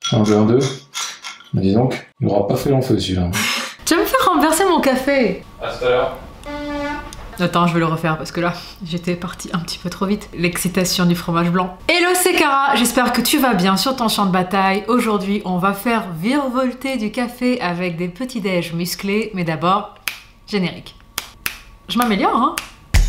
Un jeu, un 2. Mais dis donc, il n'aura pas fait long feu celui-là. Tu vas me faire renverser mon café. À tout à l'heure. Attends, je vais le refaire parce que là, j'étais partie un petit peu trop vite. L'excitation du fromage blanc. Hello, c'est Cara, j'espère que tu vas bien sur ton champ de bataille. Aujourd'hui, on va faire virevolter du café avec des petits déj musclés. Mais d'abord, générique. Je m'améliore, hein?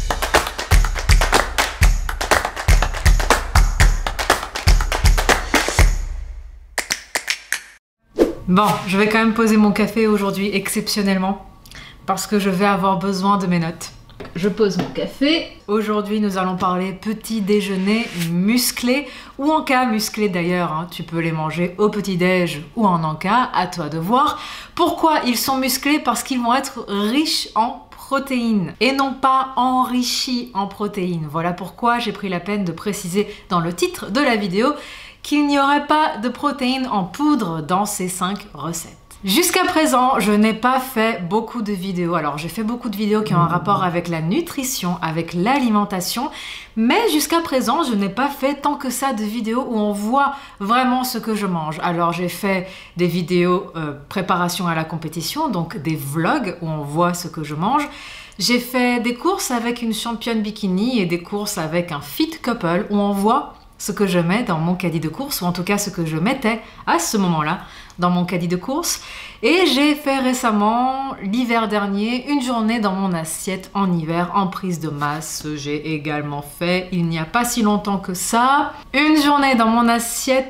Bon, je vais quand même poser mon café aujourd'hui exceptionnellement parce que je vais avoir besoin de mes notes. Je pose mon café. Aujourd'hui, nous allons parler petit déjeuner musclé ou encas musclé d'ailleurs. Hein. Tu peux les manger au petit-déj ou en encas, à toi de voir. Pourquoi ils sont musclés? Parce qu'ils vont être riches en protéines et non pas enrichis en protéines. Voilà pourquoi j'ai pris la peine de préciser dans le titre de la vidéo qu'il n'y aurait pas de protéines en poudre dans ces 5 recettes. Jusqu'à présent, je n'ai pas fait beaucoup de vidéos. Alors, j'ai fait beaucoup de vidéos qui ont un rapport avec la nutrition, avec l'alimentation, mais jusqu'à présent, je n'ai pas fait tant que ça de vidéos où on voit vraiment ce que je mange. Alors, j'ai fait des vidéos préparation à la compétition, donc des vlogs où on voit ce que je mange. J'ai fait des courses avec une championne bikini et des courses avec un fit couple où on voit ce que je mets dans mon caddie de course, ou en tout cas ce que je mettais à ce moment-là dans mon caddie de course. Et j'ai fait récemment, l'hiver dernier, une journée dans mon assiette en hiver en prise de masse. J'ai également fait, il n'y a pas si longtemps que ça, une journée dans mon assiette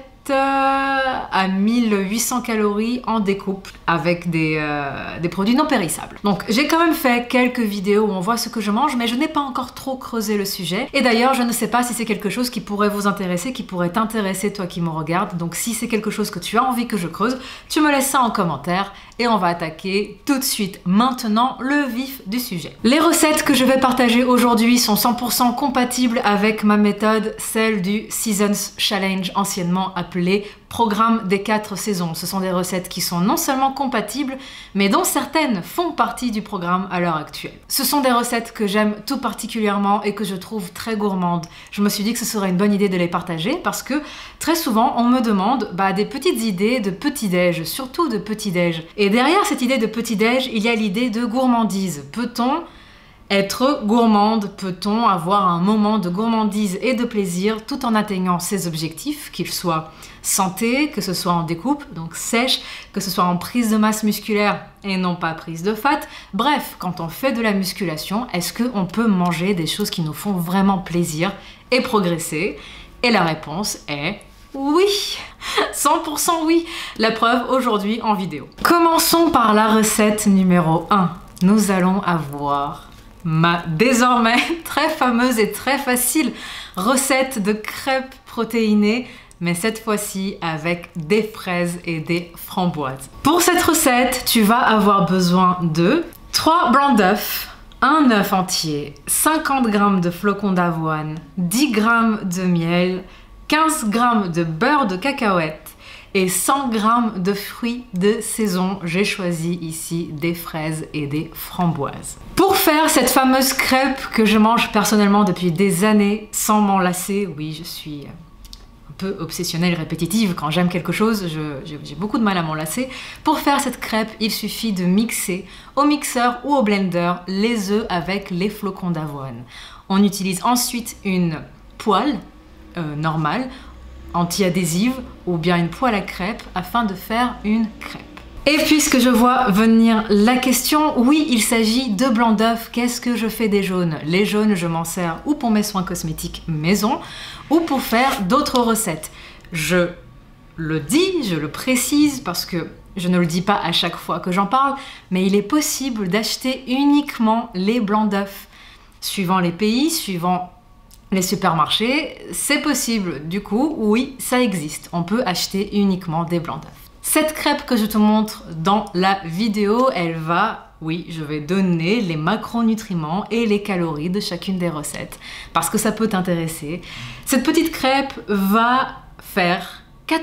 à 1800 calories en découpe avec des produits non périssables. Donc j'ai quand même fait quelques vidéos où on voit ce que je mange, mais je n'ai pas encore trop creusé le sujet. Et d'ailleurs, je ne sais pas si c'est quelque chose qui pourrait vous intéresser, qui pourrait t'intéresser toi qui me regardes. Donc si c'est quelque chose que tu as envie que je creuse, tu me laisses ça en commentaire et on va attaquer tout de suite, maintenant, le vif du sujet. Les recettes que je vais partager aujourd'hui sont 100% compatibles avec ma méthode, celle du Seasons Challenge, anciennement appelé Programme des 4 saisons. Ce sont des recettes qui sont non seulement compatibles, mais dont certaines font partie du programme à l'heure actuelle. Ce sont des recettes que j'aime tout particulièrement et que je trouve très gourmandes. Je me suis dit que ce serait une bonne idée de les partager parce que très souvent on me demande des petites idées de petit-déj, surtout de petit-déj. Et derrière cette idée de petit-déj, il y a l'idée de gourmandise. Peut-on être gourmande? Peut-on avoir un moment de gourmandise et de plaisir tout en atteignant ses objectifs, qu'ils soient santé, que ce soit en découpe, donc sèche, que ce soit en prise de masse musculaire et non pas prise de fat? Bref, quand on fait de la musculation, est-ce qu'on peut manger des choses qui nous font vraiment plaisir et progresser? Et la réponse est oui, 100% oui. La preuve aujourd'hui en vidéo. Commençons par la recette numéro 1. Nous allons avoir ma désormais très fameuse et très facile recette de crêpes protéinées, mais cette fois-ci avec des fraises et des framboises. Pour cette recette, tu vas avoir besoin de 3 blancs d'œufs, un œuf entier, 50 g de flocons d'avoine, 10 g de miel, 15 g de beurre de cacahuète et 100 g de fruits de saison. J'ai choisi ici des fraises et des framboises. Pour faire cette fameuse crêpe que je mange personnellement depuis des années sans m'en lasser, oui, je suis un peu obsessionnelle, répétitive. Quand j'aime quelque chose, j'ai beaucoup de mal à m'en lasser. Pour faire cette crêpe, il suffit de mixer au mixeur ou au blender les œufs avec les flocons d'avoine. On utilise ensuite une poêle normale, anti-adhésive ou bien une poêle à crêpes afin de faire une crêpe. Et puisque je vois venir la question, oui, il s'agit de blanc d'œuf. Qu'est-ce que je fais des jaunes? Les jaunes, je m'en sers ou pour mes soins cosmétiques maison ou pour faire d'autres recettes. Je le dis, je le précise parce que je ne le dis pas à chaque fois que j'en parle, mais il est possible d'acheter uniquement les blancs d'œufs. Suivant les pays, suivant les supermarchés, c'est possible. Du coup, oui, ça existe. On peut acheter uniquement des blancs d'œufs. Cette crêpe que je te montre dans la vidéo, elle va, oui, je vais donner les macronutriments et les calories de chacune des recettes parce que ça peut t'intéresser. Cette petite crêpe va faire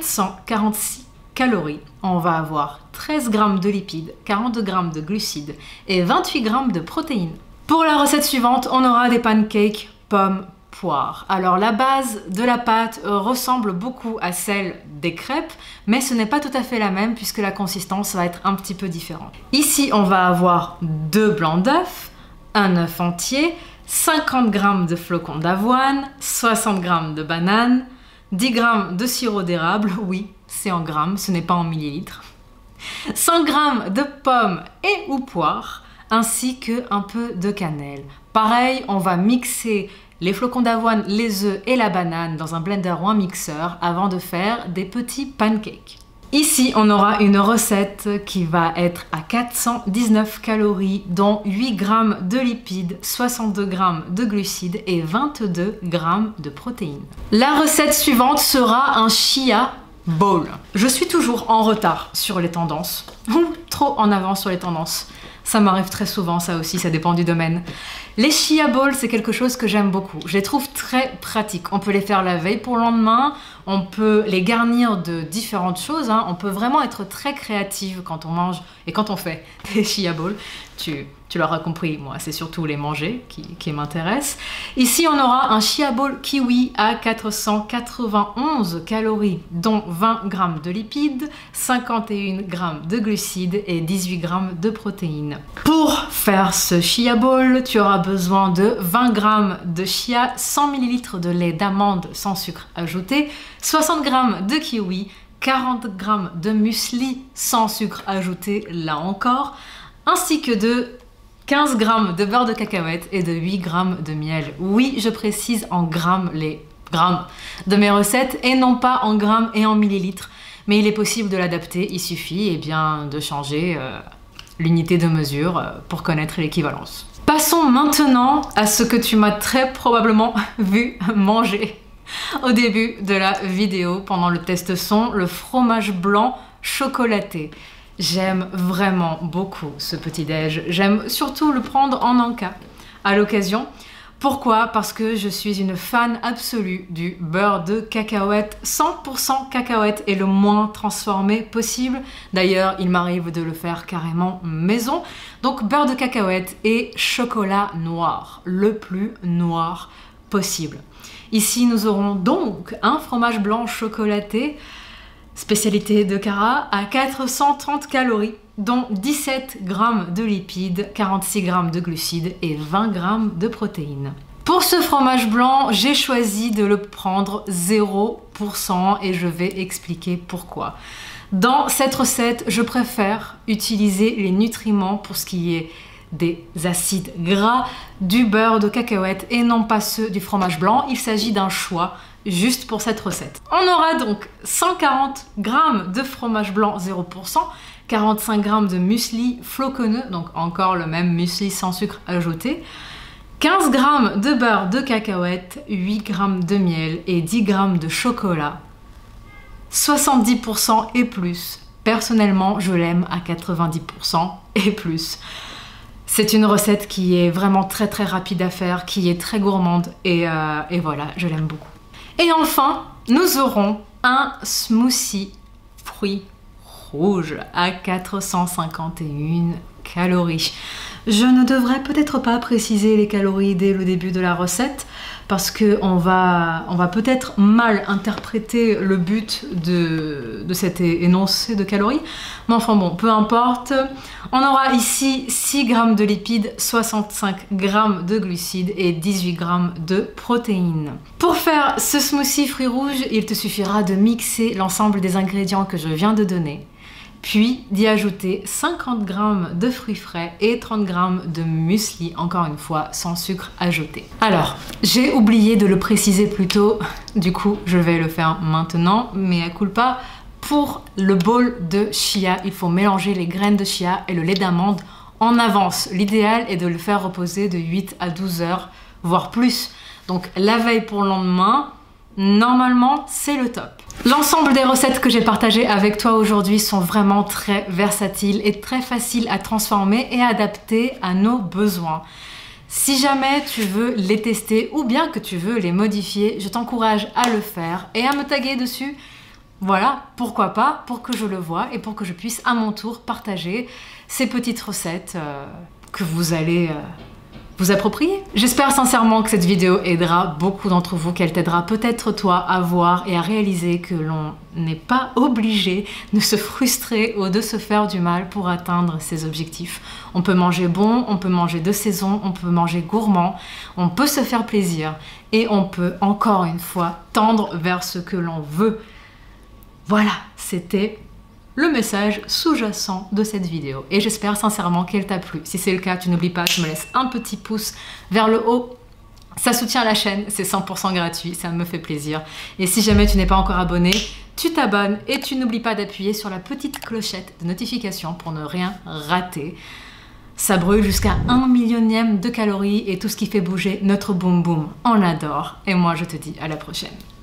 446 calories. On va avoir 13 g de lipides, 42 g de glucides et 28 g de protéines. Pour la recette suivante, on aura des pancakes pommes poire. Alors la base de la pâte ressemble beaucoup à celle des crêpes, mais ce n'est pas tout à fait la même puisque la consistance va être un petit peu différente. Ici, on va avoir 2 blancs d'œufs, un œuf entier, 50 g de flocons d'avoine, 60 g de bananes, 10 g de sirop d'érable, oui, c'est en grammes, ce n'est pas en millilitres, 100 g de pommes et ou poires, ainsi qu'un peu de cannelle. Pareil, on va mixer les flocons d'avoine, les œufs et la banane dans un blender ou un mixeur avant de faire des petits pancakes. Ici, on aura une recette qui va être à 419 calories, dont 8 g de lipides, 62 g de glucides et 22 g de protéines. La recette suivante sera un chia bowl. Je suis toujours en retard sur les tendances, ou trop en avance sur les tendances. Ça m'arrive très souvent, ça aussi, ça dépend du domaine. Les chia bowls, c'est quelque chose que j'aime beaucoup. Je les trouve très pratiques. On peut les faire la veille pour le lendemain, on peut les garnir de différentes choses, hein. On peut vraiment être très créative quand on mange et quand on fait des chia bowls. Tu l'auras compris, moi, c'est surtout les manger qui m'intéressent. Ici, on aura un chia bowl kiwi à 491 calories, dont 20 g de lipides, 51 g de glucides et 18 g de protéines. Pour faire ce chia bowl, tu auras besoin de 20 g de chia, 100 ml de lait d'amande sans sucre ajouté, 60 g de kiwi, 40 g de muesli sans sucre ajouté, là encore, ainsi que de 15 g de beurre de cacahuète et de 8 g de miel. Oui, je précise en grammes les grammes de mes recettes et non pas en grammes et en millilitres. Mais il est possible de l'adapter, il suffit de changer l'unité de mesure pour connaître l'équivalence. Passons maintenant à ce que tu m'as très probablement vu manger au début de la vidéo pendant le test son, le fromage blanc chocolaté. J'aime vraiment beaucoup ce petit-déj. J'aime surtout le prendre en encas à l'occasion. Pourquoi? Parce que je suis une fan absolue du beurre de cacahuète. 100% cacahuète et le moins transformé possible. D'ailleurs, il m'arrive de le faire carrément maison. Donc beurre de cacahuète et chocolat noir, le plus noir possible. Ici, nous aurons donc un fromage blanc chocolaté, spécialité de Cara, à 430 calories, dont 17 g de lipides, 46 g de glucides et 20 g de protéines. Pour ce fromage blanc, j'ai choisi de le prendre 0% et je vais expliquer pourquoi. Dans cette recette, je préfère utiliser les nutriments pour ce qui est des acides gras du beurre de cacahuète et non pas ceux du fromage blanc. Il s'agit d'un choix juste pour cette recette. On aura donc 140 g de fromage blanc 0%, 45 g de muesli floconneux, donc encore le même muesli sans sucre ajouté, 15 g de beurre de cacahuète, 8 g de miel et 10 g de chocolat, 70% et plus. Personnellement, je l'aime à 90% et plus. C'est une recette qui est vraiment très rapide à faire, qui est très gourmande et voilà, je l'aime beaucoup. Et enfin, nous aurons un smoothie fruits rouges à 451 calories. Je ne devrais peut-être pas préciser les calories dès le début de la recette parce qu'on va peut-être mal interpréter le but de cet énoncé de calories. Mais enfin bon, peu importe. On aura ici 6 g de lipides, 65 g de glucides et 18 g de protéines. Pour faire ce smoothie fruits rouges, il te suffira de mixer l'ensemble des ingrédients que je viens de donner, puis d'y ajouter 50 g de fruits frais et 30 g de muesli, encore une fois sans sucre ajouté. Alors, j'ai oublié de le préciser plus tôt, du coup je vais le faire maintenant, mais à culpa. Pour le bol de chia, il faut mélanger les graines de chia et le lait d'amande en avance. L'idéal est de le faire reposer de 8 à 12 heures, voire plus. Donc la veille pour le lendemain, normalement c'est le top. L'ensemble des recettes que j'ai partagées avec toi aujourd'hui sont vraiment très versatiles et très faciles à transformer et adapter à nos besoins. Si jamais tu veux les tester ou bien que tu veux les modifier, je t'encourage à le faire et à me taguer dessus. Voilà, pourquoi pas, pour que je le voie et pour que je puisse à mon tour partager ces petites recettes que vous allez vous approprier. J'espère sincèrement que cette vidéo aidera beaucoup d'entre vous, qu'elle t'aidera peut-être toi à voir et à réaliser que l'on n'est pas obligé de se frustrer ou de se faire du mal pour atteindre ses objectifs. On peut manger bon, on peut manger de saison, on peut manger gourmand, on peut se faire plaisir et on peut encore une fois tendre vers ce que l'on veut. Voilà, c'était le message sous-jacent de cette vidéo et j'espère sincèrement qu'elle t'a plu. Si c'est le cas, tu n'oublies pas, tu me laisses un petit pouce vers le haut. Ça soutient la chaîne, c'est 100% gratuit, ça me fait plaisir. Et si jamais tu n'es pas encore abonné, tu t'abonnes et tu n'oublies pas d'appuyer sur la petite clochette de notification pour ne rien rater. Ça brûle jusqu'à 1 millionième de calories et tout ce qui fait bouger notre boum boum, on l'adore. Et moi je te dis à la prochaine.